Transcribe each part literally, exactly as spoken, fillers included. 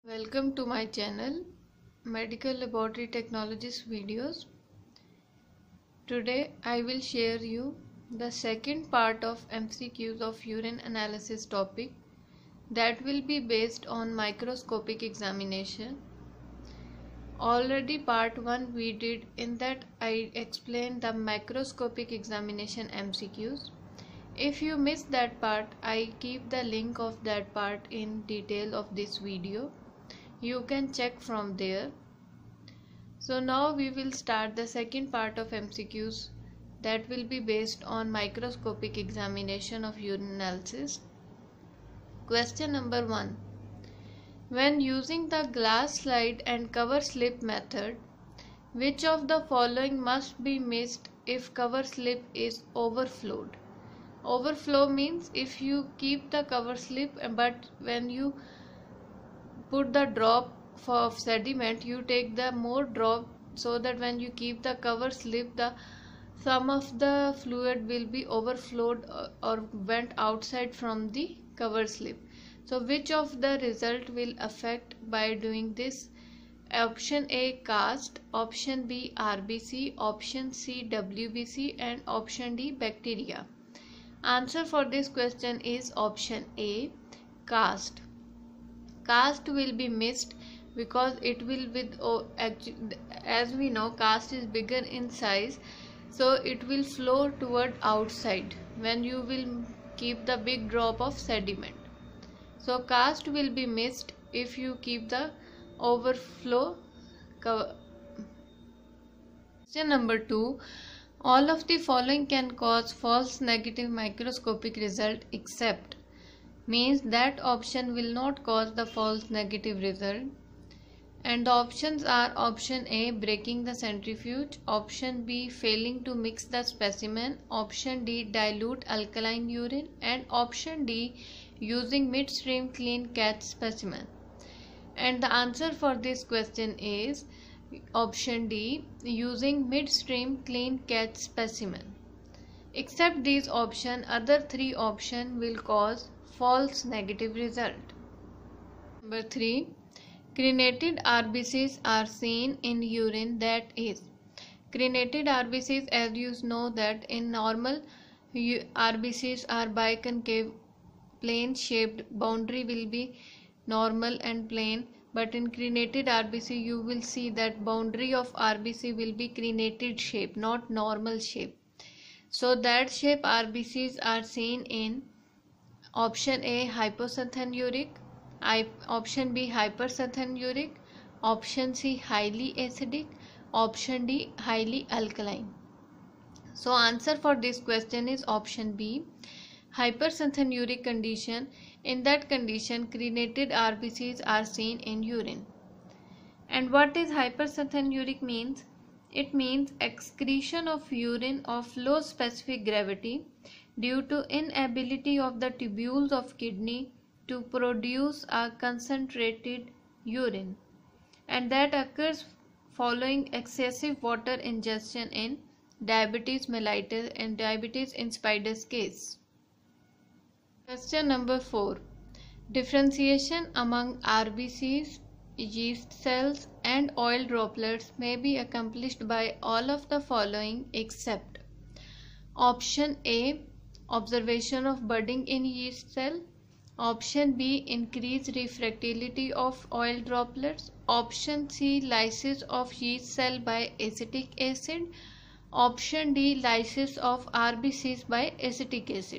Welcome to my channel Medical Laboratory Technologies videos. Today I will share you the second part of M C Qs of urine analysis topic that will be based on microscopic examination. Already part one we did, in that I explained the microscopic examination M C Qs. If you missed that part, I keep the link of that part in detail of this video. You can check from there. So now we will start the second part of M C Qs that will be based on microscopic examination of urine analysis. Question number one. When using the glass slide and cover slip method, which of the following must be missed if cover slip is overflowed? Overflow means if you keep the cover slip, but when you put the drop of sediment, you take the more drop, so that when you keep the cover slip, the some of the fluid will be overflowed or went outside from the cover slip. So which of the result will affect by doing this? Option A, cast; option B, R B C; option C, W B C; and option D, bacteria. Answer for this question is option A, cast. Cast will be missed because it will with oh, actually, as we know, cast is bigger in size, so it will flow toward outside when you will keep the big drop of sediment. So cast will be missed if you keep the overflow cover. Question number two. All of the following can cause false negative microscopic result except, means that option will not cause the false negative result. And the options are option A, breaking the centrifuge; option B, failing to mix the specimen; option D, dilute alkaline urine; and option D, using midstream clean catch specimen. And the answer for this question is option D, using midstream clean catch specimen. Except these options, other three options will cause false negative result. Number three. Crenated R B Cs are seen in urine, that is, crenated R B Cs, as you know that in normal R B Cs are biconcave plane shaped, boundary will be normal and plane, but in crenated R B C you will see that boundary of R B C will be crenated shape, not normal shape. So that shape R B Cs are seen in option A, hypoxanthuric; option B, hyperxanthuric; option C, highly acidic; option D, highly alkaline. So answer for this question is option B, hyperxanthuric condition. In that condition, crenated R B Cs are seen in urine. And what is hyperxanthuric means? It means excretion of urine of low specific gravity due to inability of the tubules of kidney to produce a concentrated urine, and that occurs following excessive water ingestion in diabetes mellitus and diabetes insipidus case. Question number four. Differentiation among R B Cs, yeast cells, and oil droplets may be accomplished by all of the following except option A, observation of budding in yeast cell; option B, increased refractility of oil droplets; option C, lysis of yeast cell by acetic acid; option D, lysis of R B Cs by acetic acid.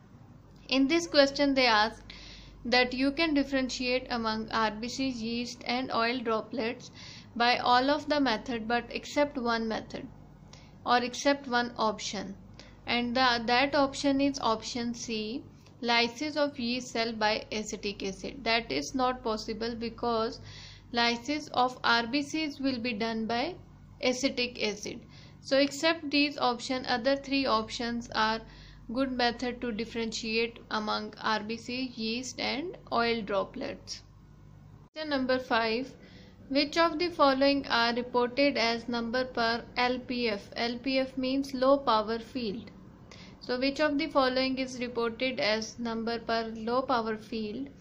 In this question they asked that you can differentiate among R B Cs, yeast and oil droplets by all of the method but except one method or except one option, and the, that option is option C, lysis of yeast cell by acetic acid. That is not possible because lysis of R B Cs will be done by acetic acid. So except these options, other three options are good method to differentiate among R B C, yeast and oil droplets. Question number five. Which of the following are reported as number per L P F? L P F means low power field. So which of the following is reported as number per low power field?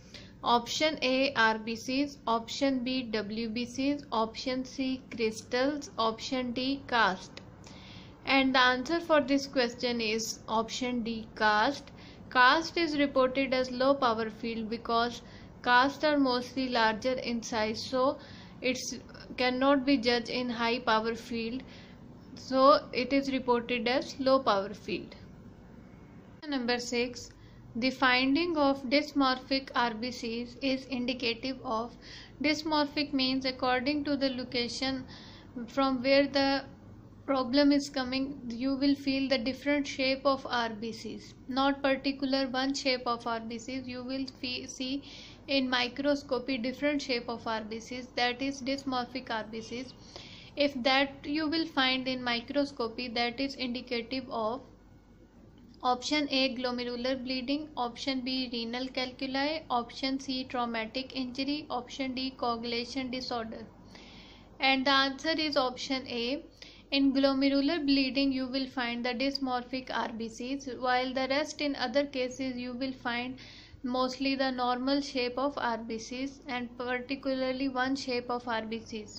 Option A, R B Cs. Option B, W B Cs. Option C, crystals. Option D, cast. And the answer for this question is option D, cast. Cast is reported as low power field because casts are mostly larger in size, so it cannot be judged in high power field, so it is reported as low power field. Number six. The finding of dysmorphic R B Cs is indicative of. Dysmorphic means according to the location from where the problem is coming, you will feel the different shape of R B Cs, not particular one shape of R B Cs. You will see in microscopy different shape of R B Cs, that is dysmorphic R B Cs. If that you will find in microscopy, that is indicative of option A, glomerular bleeding. Option B, renal calculi. Option C, traumatic injury. Option D, coagulation disorder. And the answer is option A. In glomerular bleeding you will find the dysmorphic R B Cs, while the rest in other cases you will find mostly the normal shape of R B Cs, and particularly one shape of R B Cs.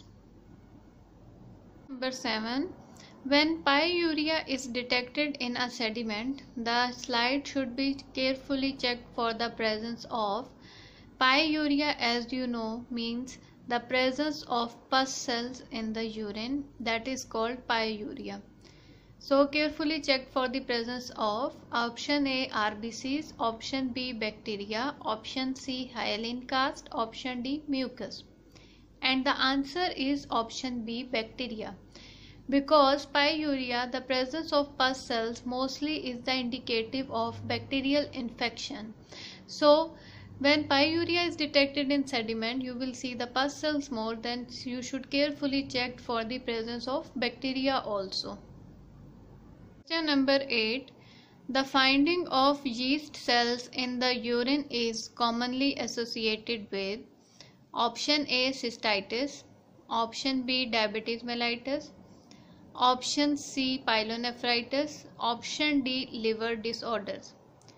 Number seven. When pyuria is detected in a sediment, the slide should be carefully checked for the presence of pyuria. As you know, means the presence of pus cells in the urine, that is called pyuria. So carefully check for the presence of option A, R B Cs. Option B, bacteria. Option C, hyaline cast. Option D, mucus. And the answer is option B, bacteria. Because pyuria, the presence of pus cells mostly is the indicative of bacterial infection. So when pyuria is detected in sediment, you will see the pus cells more, then you should carefully check for the presence of bacteria also. Question number eight. The finding of yeast cells in the urine is commonly associated with option A, cystitis. Option B, diabetes mellitus. Option C, pyelonephritis. Option D, liver disorders.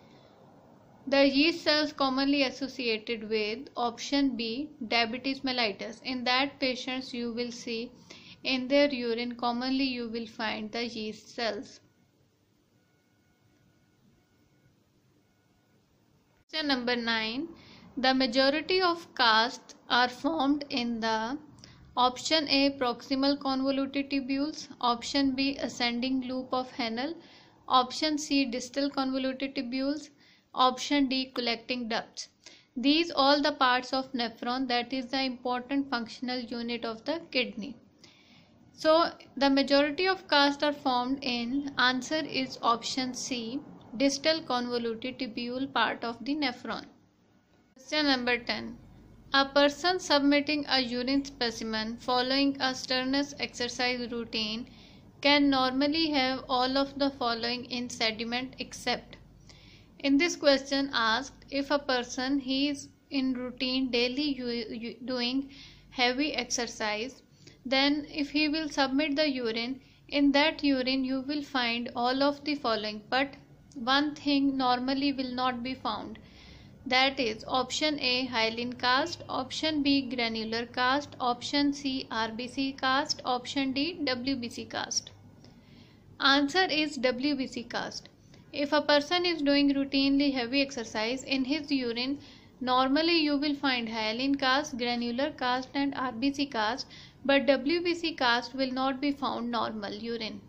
The yeast cells commonly associated with option B, diabetes mellitus. In that patients you will see in their urine commonly you will find the yeast cells. Question number nine. The majority of casts are formed in the option A, proximal convoluted tubules. Option B, ascending loop of Henle. Option C, distal convoluted tubules. Option D, collecting ducts. These all the parts of nephron, that is the important functional unit of the kidney. So the majority of casts are formed in, answer is option C, distal convoluted tubule part of the nephron. Question number ten. A person submitting a urine specimen following a strenuous exercise routine can normally have all of the following in sediment except. In this question asked, if a person he is in routine daily doing heavy exercise, then if he will submit the urine, in that urine you will find all of the following, but one thing normally will not be found. That is option A, hyaline cast. Option B, granular cast. Option C, R B C cast. Option D, W B C cast. Answer is W B C cast. If a person is doing routinely heavy exercise, in his urine normally you will find hyaline cast, granular cast and R B C cast, but W B C cast will not be found normal urine.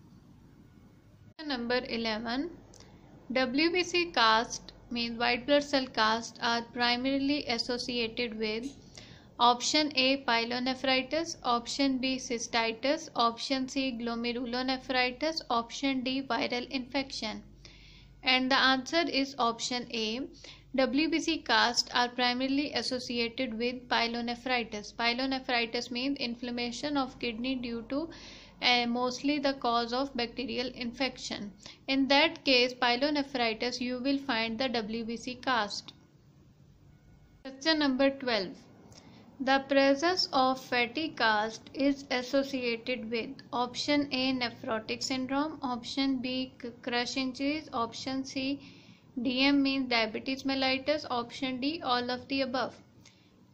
Number eleven. W B C cast means white blood cell casts are primarily associated with option A, pyelonephritis. Option B, cystitis. Option C, glomerulonephritis. Option D, viral infection. And the answer is option A. W B C casts are primarily associated with pyelonephritis. Pyelonephritis means inflammation of kidney due to uh, mostly the cause of bacterial infection. In that case, pyelonephritis, you will find the W B C cast. Question number twelve. The presence of fatty cast is associated with option A, nephrotic syndrome. Option B, crush injuries. Option C, D M means diabetes mellitus. Option D, all of the above.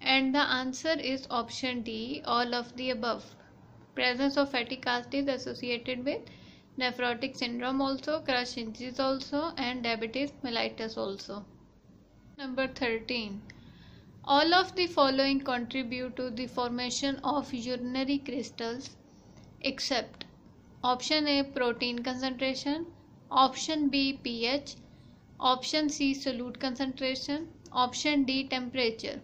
And the answer is option D, all of the above. Presence of fatty acid is associated with nephrotic syndrome also, Cushing's also, and diabetes mellitus also. Number thirteen. All of the following contribute to the formation of urinary crystals except option A, protein concentration, option B, pH, option C, solute concentration, option D, temperature.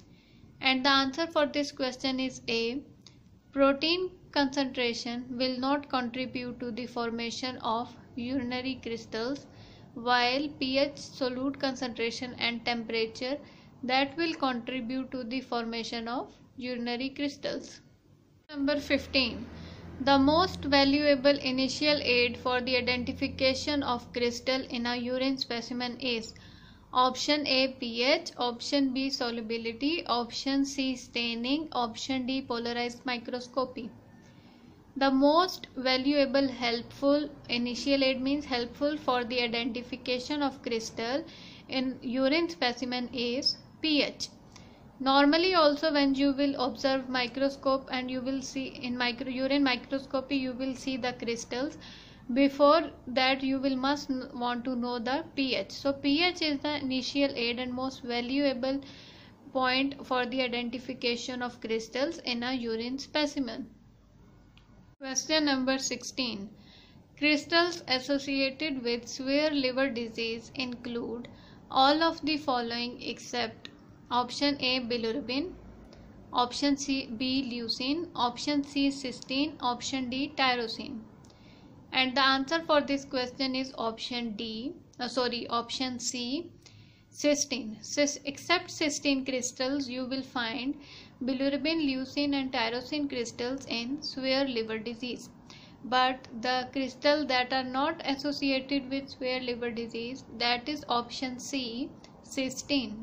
And the answer for this question is A. Protein concentration will not contribute to the formation of urinary crystals, while pH, solute concentration and temperature that will contribute to the formation of urinary crystals. Number fifteen. The most valuable initial aid for the identification of crystal in a urine specimen is option A, pH, option B, solubility, option C, staining, option D, polarized microscopy. The most valuable helpful initial aid means helpful for the identification of crystal in urine specimen is pH. Normally also when you will observe microscope and you will see in micro urine microscopy you will see the crystals. Before that you will must want to know the pH. So pH is the initial aid and most valuable point for the identification of crystals in a urine specimen. Question number sixteen. Crystals associated with severe liver disease include all of the following except option A, bilirubin, option C, B, leucine, option C, cysteine, option D, tyrosine. And the answer for this question is option D, uh, sorry, option C, cysteine. Cis, except cysteine crystals, you will find bilirubin, leucine and tyrosine crystals in severe liver disease. But the crystals that are not associated with severe liver disease, that is option C, cysteine.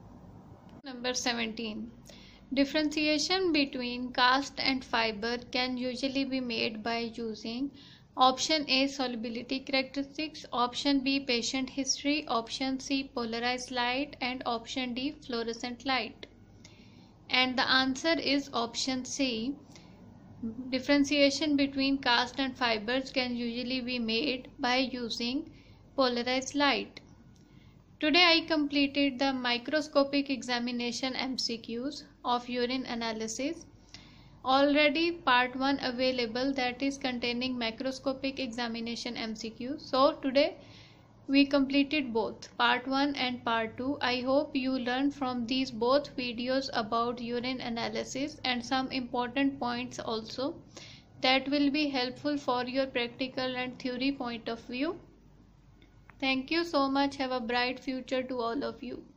Number seventeen. Differentiation between cast and fiber can usually be made by using option A, solubility characteristics, option B, patient history, option C, polarized light and option D, fluorescent light. And the answer is option C. Differentiation between cast and fibers can usually be made by using polarized light. Today I completed the microscopic examination M C Qs of urine analysis. Already part one available, that is containing microscopic examination M C Q. So today we completed both part one and part two. I hope you learned from these both videos about urine analysis and some important points also that will be helpful for your practical and theory point of view. Thank you so much. Have a bright future to all of you.